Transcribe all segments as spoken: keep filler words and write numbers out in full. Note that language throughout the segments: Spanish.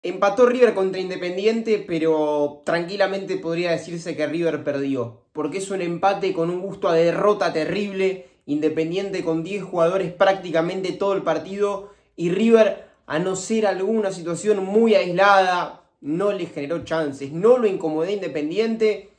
Empató River contra Independiente, pero tranquilamente podría decirse que River perdió, porque es un empate con un gusto a derrota terrible. Independiente con diez jugadores prácticamente todo el partido, y River, a no ser alguna situación muy aislada, no le generó chances, no lo incomodó Independiente,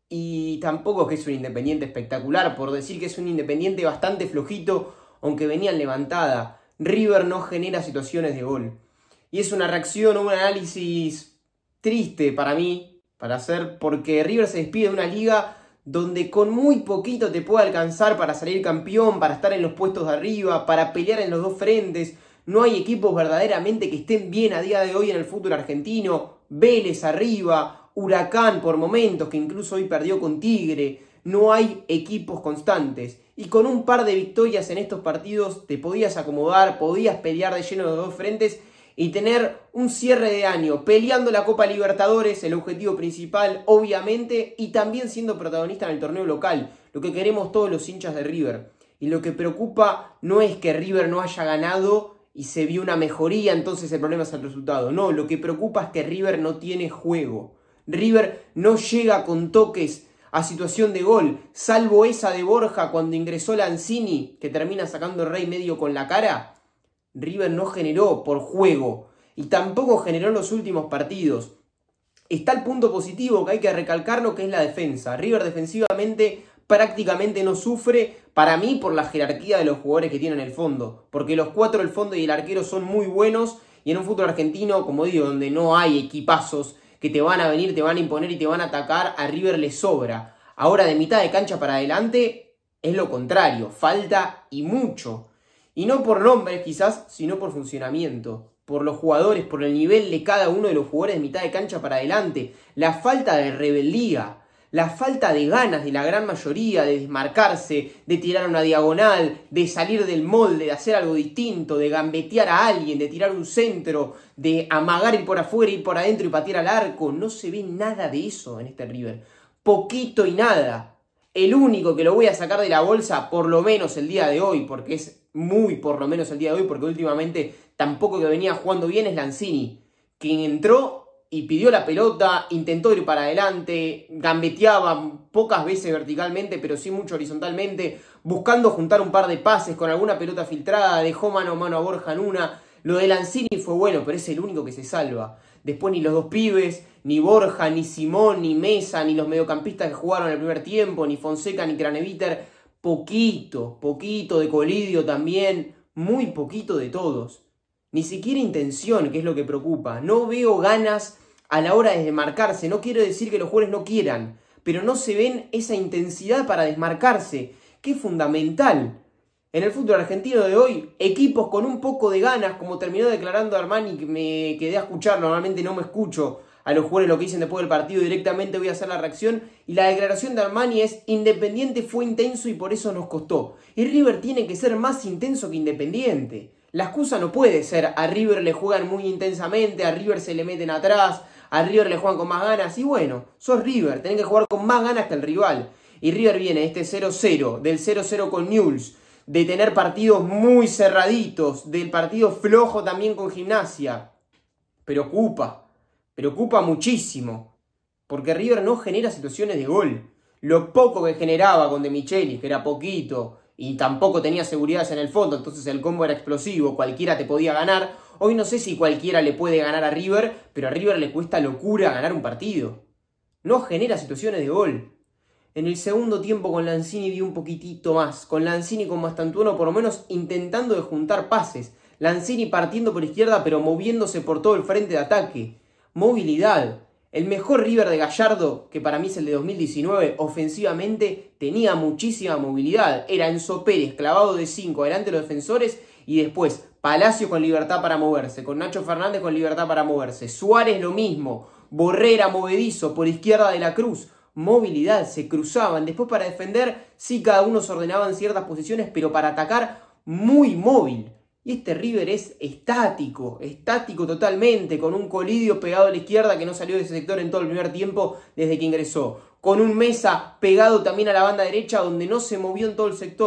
y tampoco es que es un Independiente espectacular, por decir que es un Independiente bastante flojito, aunque venían levantada. River no genera situaciones de gol. Y es una reacción o un análisis triste para mí, para hacer, porque River se despide de una liga donde con muy poquito te puede alcanzar para salir campeón, para estar en los puestos de arriba, para pelear en los dos frentes. No hay equipos verdaderamente que estén bien a día de hoy en el fútbol argentino. Vélez arriba, Huracán por momentos, que incluso hoy perdió con Tigre. No hay equipos constantes. Y con un par de victorias en estos partidos te podías acomodar, podías pelear de lleno en los dos frentes y tener un cierre de año peleando la Copa Libertadores, el objetivo principal obviamente, y también siendo protagonista en el torneo local, lo que queremos todos los hinchas de River. Y lo que preocupa no es que River no haya ganado y se vio una mejoría, entonces el problema es el resultado. No, lo que preocupa es que River no tiene juego. River no llega con toques a situación de gol, salvo esa de Borja cuando ingresó Lanzini, que termina sacando el Rey medio con la cara. River no generó por juego y tampoco generó en los últimos partidos. Está el punto positivo que hay que recalcarlo, que es la defensa. River defensivamente prácticamente no sufre, para mí, por la jerarquía de los jugadores que tienen en el fondo. Porque los cuatro del fondo y el arquero son muy buenos, y en un fútbol argentino, como digo, donde no hay equipazos que te van a venir, te van a imponer y te van a atacar, a River le sobra. Ahora de mitad de cancha para adelante es lo contrario, falta y mucho. Y no por nombres quizás, sino por funcionamiento, por los jugadores, por el nivel de cada uno de los jugadores de mitad de cancha para adelante, la falta de rebeldía, la falta de ganas de la gran mayoría de desmarcarse, de tirar una diagonal, de salir del molde, de hacer algo distinto, de gambetear a alguien, de tirar un centro, de amagar ir por afuera, ir por adentro y patear al arco. No se ve nada de eso en este River, poquito y nada. El único que lo voy a sacar de la bolsa, por lo menos el día de hoy, porque es muy por lo menos el día de hoy, porque últimamente tampoco que venía jugando bien, es Lanzini, quien entró y pidió la pelota, intentó ir para adelante, gambeteaba pocas veces verticalmente, pero sí mucho horizontalmente, buscando juntar un par de pases con alguna pelota filtrada, dejó mano a mano a Borja en una. Lo de Lanzini fue bueno, pero es el único que se salva. Después ni los dos pibes, ni Borja, ni Simón, ni Mesa, ni los mediocampistas que jugaron el primer tiempo, ni Fonseca, ni Craneviter. Poquito, poquito de Colidio también, muy poquito de todos. Ni siquiera intención, que es lo que preocupa. No veo ganas a la hora de desmarcarse. No quiero decir que los jugadores no quieran, pero no se ven esa intensidad para desmarcarse, que es fundamental. En el fútbol argentino de hoy, equipos con un poco de ganas, como terminó declarando Armani, que me quedé a escuchar, normalmente no me escucho a los jugadores lo que dicen después del partido, directamente voy a hacer la reacción, y la declaración de Armani es: Independiente fue intenso y por eso nos costó. Y River tiene que ser más intenso que Independiente. La excusa no puede ser: a River le juegan muy intensamente, a River se le meten atrás, a River le juegan con más ganas, y bueno, sos River, tenés que jugar con más ganas que el rival. Y River viene de este cero cero, del cero cero con Newell's, de tener partidos muy cerraditos, del partido flojo también con Gimnasia. Preocupa. Preocupa muchísimo, porque River no genera situaciones de gol. Lo poco que generaba con De Michelis, que era poquito, y tampoco tenía seguridad en el fondo, entonces el combo era explosivo, cualquiera te podía ganar. Hoy no sé si cualquiera le puede ganar a River, pero a River le cuesta locura ganar un partido. No genera situaciones de gol. En el segundo tiempo con Lanzini vi un poquitito más, con Lanzini con Mastantuono por lo menos intentando de juntar pases. Lanzini partiendo por izquierda pero moviéndose por todo el frente de ataque. Movilidad. El mejor River de Gallardo, que para mí es el de dos mil diecinueve, ofensivamente tenía muchísima movilidad. Era Enzo Pérez clavado de cinco delante de los defensores y después Palacio con libertad para moverse, con Nacho Fernández con libertad para moverse, Suárez lo mismo, Borrera movedizo por izquierda de la Cruz. Movilidad, se cruzaban. Después para defender, sí, cada uno se ordenaba en ciertas posiciones, pero para atacar muy móvil. Y este River es estático, estático totalmente, con un Colidio pegado a la izquierda que no salió de ese sector en todo el primer tiempo desde que ingresó. Con un Mesa pegado también a la banda derecha donde no se movió en todo el sector.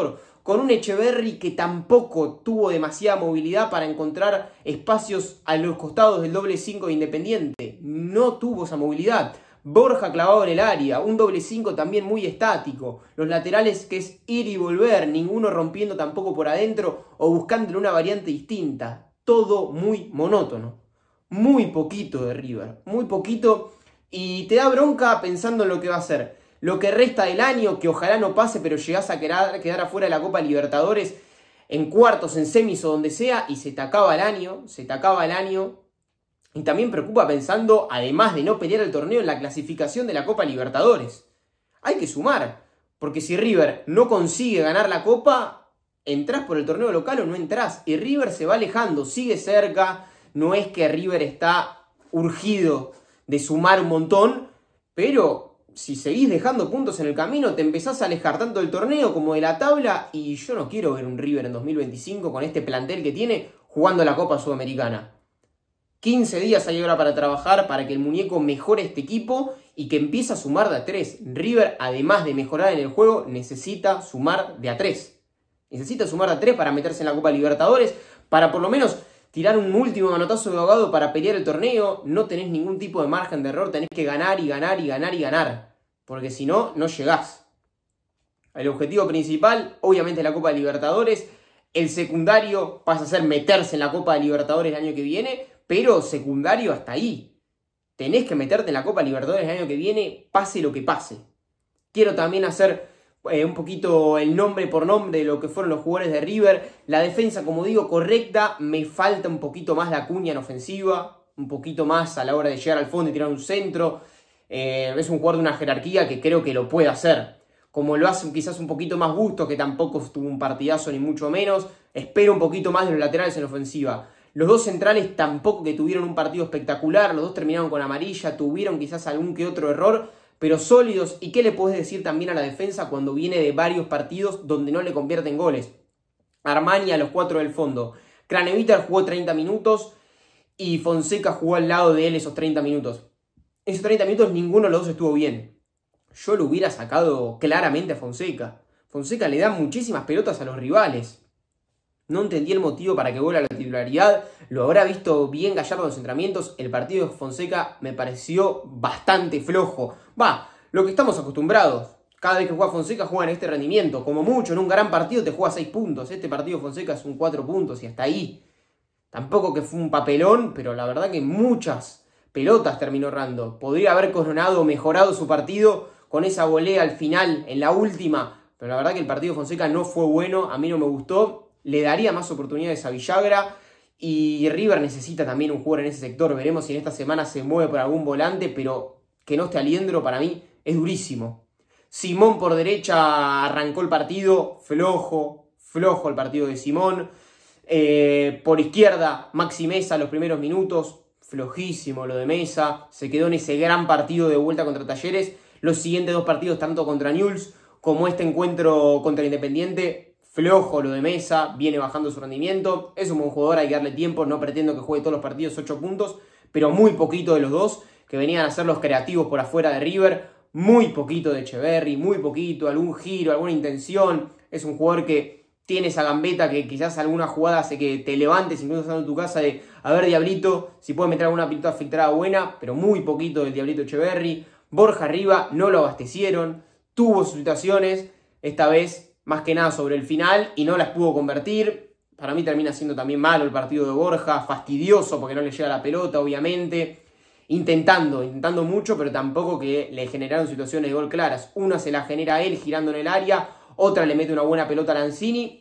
con un Echeverri que tampoco tuvo demasiada movilidad para encontrar espacios a los costados del doble cinco de Independiente. No tuvo esa movilidad. Borja clavado en el área, un doble cinco también muy estático. Los laterales que es ir y volver, ninguno rompiendo tampoco por adentro o buscando una variante distinta. Todo muy monótono. Muy poquito de River, muy poquito. Y te da bronca pensando en lo que va a ser. Lo que resta del año, que ojalá no pase, pero llegás a quedar, quedar afuera de la Copa Libertadores en cuartos, en semis o donde sea, y se te acaba el año, se te acaba el año. Y también preocupa pensando, además de no pelear el torneo, en la clasificación de la Copa Libertadores. Hay que sumar, porque si River no consigue ganar la Copa, entrás por el torneo local o no entrás. Y River se va alejando, sigue cerca, no es que River está urgido de sumar un montón, pero si seguís dejando puntos en el camino, te empezás a alejar tanto del torneo como de la tabla, y yo no quiero ver un River en dos mil veinticinco con este plantel que tiene jugando la Copa Sudamericana. quince días hay ahora para trabajar, para que el muñeco mejore este equipo y que empiece a sumar de a tres. River, además de mejorar en el juego, necesita sumar de a tres. Necesita sumar de a tres para meterse en la Copa Libertadores, para por lo menos tirar un último manotazo de ahogado para pelear el torneo. No tenés ningún tipo de margen de error, tenés que ganar y ganar y ganar y ganar, porque si no, no llegás. El objetivo principal, obviamente, es la Copa de Libertadores. El secundario pasa a ser meterse en la Copa de Libertadores el año que viene, pero secundario hasta ahí. Tenés que meterte en la Copa Libertadores el año que viene, pase lo que pase. Quiero también hacer eh, un poquito el nombre por nombre de lo que fueron los jugadores de River. La defensa, como digo, correcta. Me falta un poquito más la cuña en ofensiva, un poquito más a la hora de llegar al fondo y tirar un centro. Eh, es un jugador de una jerarquía que creo que lo puede hacer. Como lo hace quizás un poquito más Busto, que tampoco tuvo un partidazo ni mucho menos. Espero un poquito más de los laterales en ofensiva. Los dos centrales tampoco que tuvieron un partido espectacular, los dos terminaron con amarilla, tuvieron quizás algún que otro error, pero sólidos. ¿Y qué le podés decir también a la defensa cuando viene de varios partidos donde no le convierten goles? Armani a los cuatro del fondo. Craneviter jugó treinta minutos y Fonseca jugó al lado de él esos treinta minutos. Esos treinta minutos ninguno de los dos estuvo bien. Yo lo hubiera sacado claramente a Fonseca. Fonseca le da muchísimas pelotas a los rivales. No entendí el motivo para que vuelva a la titularidad. Lo habrá visto bien Gallardo en los entrenamientos. El partido de Fonseca me pareció bastante flojo. Va, lo que estamos acostumbrados. Cada vez que juega Fonseca juega en este rendimiento. Como mucho, en un gran partido te juega seis puntos. Este partido de Fonseca es un cuatro puntos y hasta ahí. Tampoco que fue un papelón, pero la verdad que muchas pelotas terminó errando. Podría haber coronado, mejorado su partido con esa volea al final, en la última. Pero la verdad que el partido de Fonseca no fue bueno. A mí no me gustó. Le daría más oportunidades a Villagra. Y River necesita también un jugador en ese sector. Veremos si en esta semana se mueve por algún volante. Pero que no esté Aliendro para mí es durísimo. Simón por derecha arrancó el partido. Flojo, flojo el partido de Simón. Eh, por izquierda Maxi Mesa los primeros minutos. Flojísimo lo de Mesa. Se quedó en ese gran partido de vuelta contra Talleres. Los siguientes dos partidos, tanto contra Newell's como este encuentro contra Independiente, flojo lo de Mesa, viene bajando su rendimiento. Es un buen jugador, hay que darle tiempo, no pretendo que juegue todos los partidos ocho puntos, pero muy poquito de los dos, que venían a ser los creativos por afuera de River. Muy poquito de Echeverri, muy poquito, algún giro, alguna intención. Es un jugador que tiene esa gambeta que quizás alguna jugada hace que te levantes, incluso estando en tu casa, de a ver Diablito, si puede meter alguna pelota filtrada buena, pero muy poquito del Diablito Echeverri. Borja arriba, no lo abastecieron, tuvo sus situaciones, esta vez más que nada sobre el final, y no las pudo convertir. Para mí termina siendo también malo el partido de Borja, fastidioso porque no le llega la pelota, obviamente. Intentando, intentando mucho, pero tampoco que le generaron situaciones de gol claras. Una se la genera él girando en el área, otra le mete una buena pelota a Lanzini,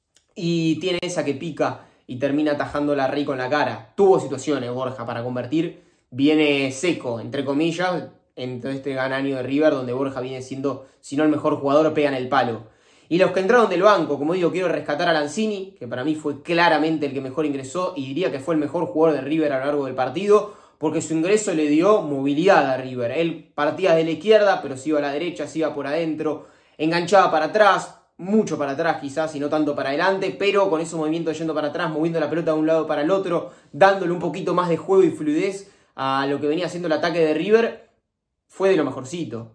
y tiene esa que pica y termina atajando la Rey con la cara. Tuvo situaciones Borja para convertir, viene seco, entre comillas, en todo este gran año de River, donde Borja viene siendo, si no el mejor jugador, pega en el palo. Y los que entraron del banco, como digo, quiero rescatar a Lanzini, que para mí fue claramente el que mejor ingresó, y diría que fue el mejor jugador de River a lo largo del partido, porque su ingreso le dio movilidad a River. Él partía de la izquierda, pero se iba a la derecha, se iba por adentro, enganchaba para atrás, mucho para atrás quizás, y no tanto para adelante, pero con esos movimientos yendo para atrás, moviendo la pelota de un lado para el otro, dándole un poquito más de juego y fluidez a lo que venía haciendo el ataque de River, fue de lo mejorcito.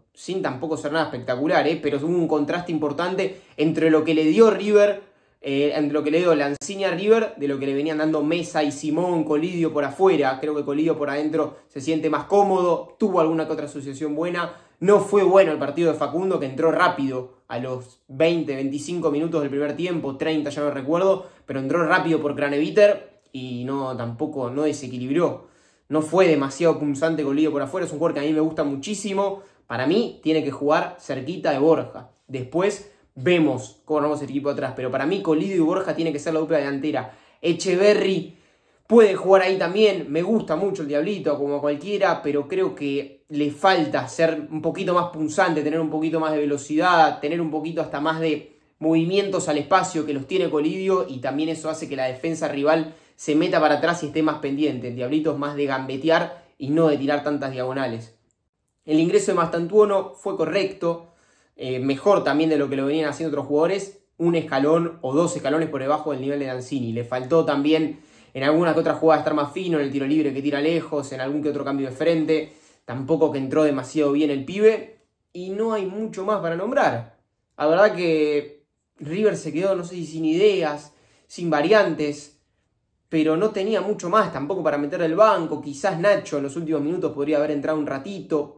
sin tampoco ser nada espectacular, ¿eh? Pero hubo un contraste importante entre lo que le dio River, eh, entre lo que le dio Lanzini a River, de lo que le venían dando Mesa y Simón, Colidio por afuera. Creo que Colidio por adentro se siente más cómodo, tuvo alguna que otra asociación buena. No fue bueno el partido de Facundo, que entró rápido a los veinte, veinticinco minutos del primer tiempo, treinta, ya no recuerdo, pero entró rápido por Craneviter y no, tampoco no desequilibró. No fue demasiado punzante Colidio por afuera, es un jugador que a mí me gusta muchísimo. Para mí tiene que jugar cerquita de Borja. Después vemos cómo armamos el equipo atrás, pero para mí Colidio y Borja tiene que ser la dupla delantera. Echeverri puede jugar ahí también, me gusta mucho el Diablito como cualquiera, pero creo que le falta ser un poquito más punzante, tener un poquito más de velocidad, tener un poquito hasta más de movimientos al espacio que los tiene Colidio, y también eso hace que la defensa rival se meta para atrás y esté más pendiente. El Diablito es más de gambetear y no de tirar tantas diagonales. El ingreso de Mastantuono fue correcto, eh, mejor también de lo que lo venían haciendo otros jugadores, un escalón o dos escalones por debajo del nivel de Lanzini. Le faltó también en alguna que otra jugada estar más fino, en el tiro libre que tira lejos, en algún que otro cambio de frente. Tampoco que entró demasiado bien el pibe. Y no hay mucho más para nombrar. La verdad que River se quedó, no sé si sin ideas, sin variantes, pero no tenía mucho más tampoco para meter el banco. Quizás Nacho en los últimos minutos podría haber entrado un ratito.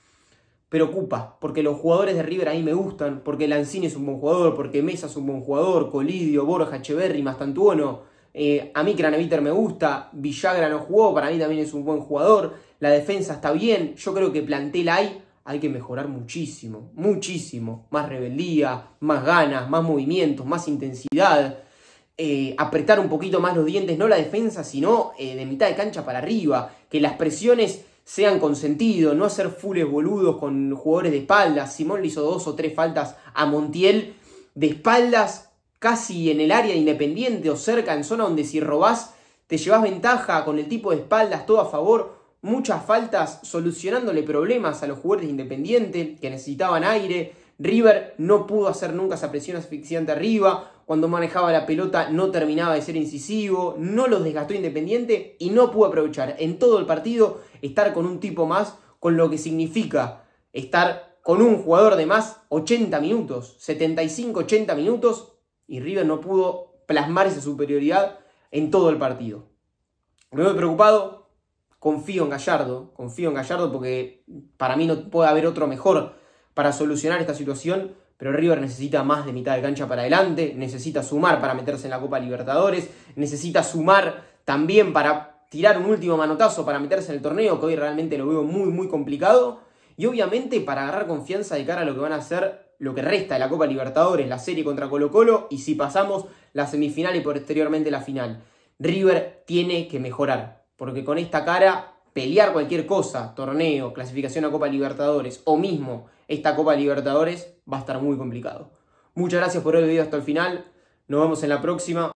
Preocupa, porque los jugadores de River a mí me gustan, porque Lanzini es un buen jugador, porque Mesa es un buen jugador, Colidio, Borja, Echeverri, Mastantuono. Eh, a mí Craneviter me gusta, Villagra no jugó, para mí también es un buen jugador. La defensa está bien, yo creo que plantel hay, hay que mejorar muchísimo, muchísimo. Más rebeldía, más ganas, más movimientos, más intensidad. Eh, apretar un poquito más los dientes, no la defensa, sino eh, de mitad de cancha para arriba. Que las presiones sean con sentido, no hacer fules boludos con jugadores de espaldas. Simón le hizo dos o tres faltas a Montiel de espaldas, casi en el área de Independiente o cerca, en zona donde si robás te llevas ventaja, con el tipo de espaldas, todo a favor. Muchas faltas solucionándole problemas a los jugadores de Independiente que necesitaban aire. River no pudo hacer nunca esa presión asfixiante arriba. Cuando manejaba la pelota no terminaba de ser incisivo. No los desgastó Independiente y no pudo aprovechar en todo el partido estar con un tipo más, con lo que significa estar con un jugador de más ochenta minutos, setenta y cinco, ochenta minutos, y River no pudo plasmar esa superioridad en todo el partido. Me voy preocupado, confío en Gallardo, confío en Gallardo porque para mí no puede haber otro mejor para solucionar esta situación, pero River necesita más de mitad de cancha para adelante, necesita sumar para meterse en la Copa Libertadores, necesita sumar también para tirar un último manotazo para meterse en el torneo, que hoy realmente lo veo muy muy complicado, y obviamente para agarrar confianza de cara a lo que van a hacer lo que resta de la Copa Libertadores, la serie contra Colo-Colo, y si pasamos la semifinal y posteriormente la final. River tiene que mejorar, porque con esta cara pelear cualquier cosa, torneo, clasificación a Copa Libertadores o mismo esta Copa Libertadores va a estar muy complicado. Muchas gracias por ver el video hasta el final, nos vemos en la próxima.